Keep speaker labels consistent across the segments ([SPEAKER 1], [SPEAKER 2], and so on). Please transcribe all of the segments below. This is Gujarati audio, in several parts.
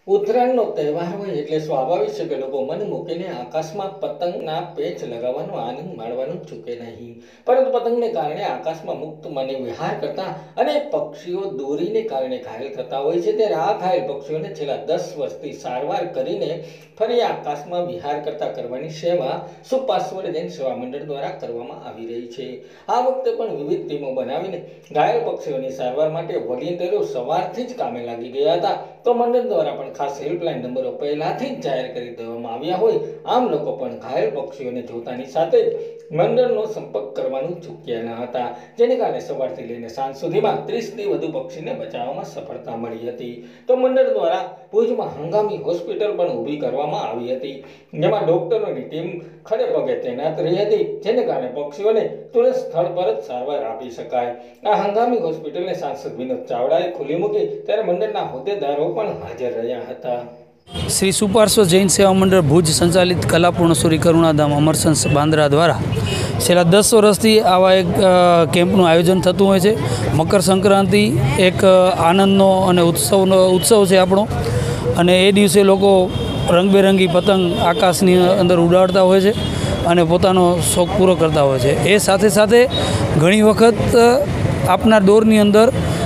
[SPEAKER 1] ઉત્તરાયણનો તહેવાર હોય એટલે સ્વાભાવિક છે કે લોકો મન મૂકીને આકાશમાં પતંગના પેચ લગાવવાનો આનંદ માણવાનું ચૂકે નહીં. પરંતુ પતંગને કારણે આકાશમાં મુક્ત મને વિહાર કરતા અનેક પક્ષીઓ દોરીને કારણે ઘાયલ થતા હોય છે. ત્યારે આ ઘાયલ પક્ષીઓને છેલ્લા 10 વર્ષથી સારવાર કરીને ફરી આકાશમાં વિહાર કરવાની સેવા સુપાર્શ્વ જૈન સેવા મંડળ દ્વારા કરવામાં આવી રહી છે. આ વખતે પણ વિવિધ ટીમો બનાવીને ઘાયલ પક્ષીઓની સારવાર માટે વોલેન્ટિયરો સવારથી જ કામે લાગી ગયા હતા. તો મંડળ દ્વારા પણ ખાસ હેલ્પલાઇન નંબરો પહેલાથી જ જાહેર કરી દેવામાં આવ્યા હોય. આમ લોકો પણ ઘાયલ પક્ષીઓને જોતાની સાથે જ મંડળનો સંપર્ક કરવાનું ચૂક્યા ન હતા, જેને કારણે સવારથી લઈને સાંજ સુધીમાં 30થી વધુ પક્ષીને બચાવવામાં સફળતા મળી હતી. તો મંડળ દ્વારા ભુજમાં હંગામી હોસ્પિટલ પણ ઊભી કરવામાં આવી હતી, જેમાં ડોક્ટરોની ટીમ ખડે પગે તૈનાત રહી હતી, જેને કારણે પક્ષીઓને તુરંત સ્થળ પર જ સારવાર આપી શકાય. આ હંગામી હોસ્પિટલને સાંસદ વિનોદ ચાવડાએ ખુલ્લી મૂકી ત્યારે મંડળના હોદ્દેદારો પણ હાજર રહ્યા હતા.
[SPEAKER 2] શ્રી સુપાર્શ્વ જૈન સેવા મંડળ ભુજ સંચાલિત કલાપૂર્ણ સૂરી કરુણાધામ અમરસંસ બાંદ્રા દ્વારા છેલ્લા 10 વર્ષથી આવા એક કેમ્પનું આયોજન થતું હોય છે. મકર સંક્રાંતિ એક આનંદનો અને ઉત્સવ છે આપણો, અને એ દિવસે લોકો રંગબેરંગી પતંગ આકાશની અંદર ઉડાડતા હોય છે અને પોતાનો શોખ પૂરો કરતા હોય છે. એ સાથે સાથે ઘણી વખત આપના દોરની અંદર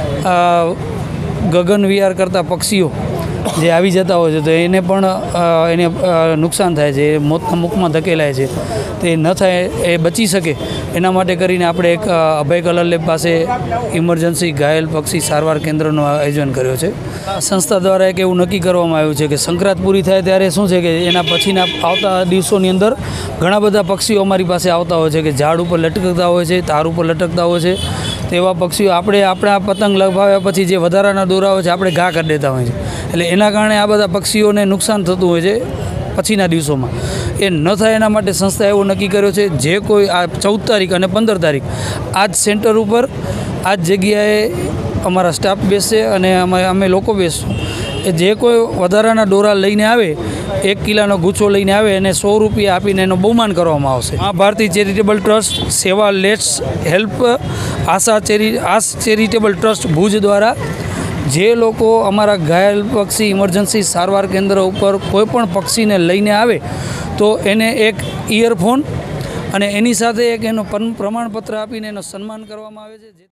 [SPEAKER 2] ગગન વિહાર કરતા પક્ષીઓ જે આવી જતા હોય છે, તો એને પણ એને નુકસાન થાય છે, મોતના મુખમાં ધકેલાય છે. તે ન થાય, એ બચી શકે એના માટે કરીને આપણે એક અભય કલર લેબ પાસે ઇમરજન્સી ઘાયલ પક્ષી સારવાર કેન્દ્રનું આયોજન કર્યો છે. આ સંસ્થા દ્વારા એક એવું નક્કી કરવામાં આવ્યું છે કે સંક્રાંત પૂરી થાય ત્યારે શું છે કે એના પછીના આવતા દિવસોની અંદર ઘણા બધા પક્ષીઓ અમારી પાસે આવતા હોય છે કે ઝાડ ઉપર લટકતા હોય છે, તાર ઉપર લટકતા હોય છે. તેવા પક્ષીઓ આપણા પતંગ લગાવ્યા પછી જે વધારાના દોરા હોય છે આપણે ઘા કરી દેતા હોય છે. એટલે એના કારણે આ બધા પક્ષીઓને નુકસાન થતું હોય છે પછીના દિવસોમાં. એ ન થાય એના માટે સંસ્થાએ એવું નક્કી કર્યો છે, જે કોઈ આ 14 તારીખ અને 15 તારીખ આ જ સેન્ટર ઉપર આ જ જગ્યાએ અમારા સ્ટાફ બેસશે અને અમે લોકો બેસશું. એ જે કોઈ વધારાના દોરા લઈને આવે, 1 કિલોનો ગુચ્છો લઈને આવે, એને 100 રૂપિયા આપીને એનું બહુમાન કરવામાં આવશે. આ ભારતીય ચેરિટેબલ ટ્રસ્ટ, સેવા લેટ્સ હેલ્પ, આસ ચેરિટેબલ ટ્રસ્ટ ભુજ દ્વારા જે લોકો અમારા ઘાયલ પક્ષી ઇમરજન્સી સારવાર કેન્દ્ર ઉપર કોઈ પણ પક્ષીને લઈને આવે તો એને એક ઇયરફોન અને એની સાથે એક એનું પ્રમાણપત્ર આપીને એનું સન્માન કરવામાં આવે છે.